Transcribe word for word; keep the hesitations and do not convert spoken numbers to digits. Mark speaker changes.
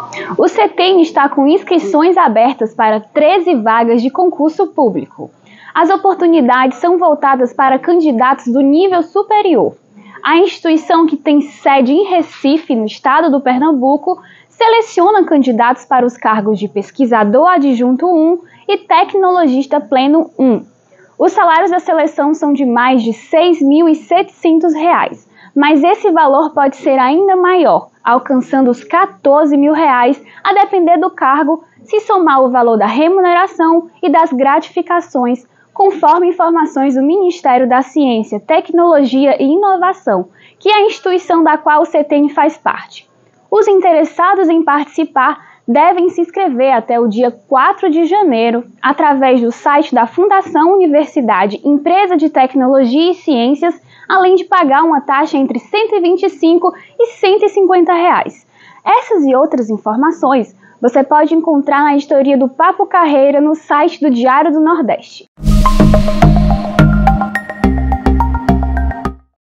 Speaker 1: O CETEM está com inscrições abertas para treze vagas de concurso público. As oportunidades são voltadas para candidatos do nível superior. A instituição, que tem sede em Recife, no estado do Pernambuco, seleciona candidatos para os cargos de pesquisador adjunto um e tecnologista pleno um. Os salários da seleção são de mais de seis mil e setecentos reais, mas esse valor pode ser ainda maior, alcançando os quatorze mil reais, a depender do cargo, se somar o valor da remuneração e das gratificações, conforme informações do Ministério da Ciência, Tecnologia e Inovação, que é a instituição da qual o CETEM faz parte. Os interessados em participar devem se inscrever até o dia quatro de janeiro, através do site da Fundação Universidade Empresa de Tecnologia e Ciências, além de pagar uma taxa entre cento e vinte e cinco e cento e cinquenta reais. Essas e outras informações você pode encontrar na editoria do Papo Carreira no site do Diário do Nordeste.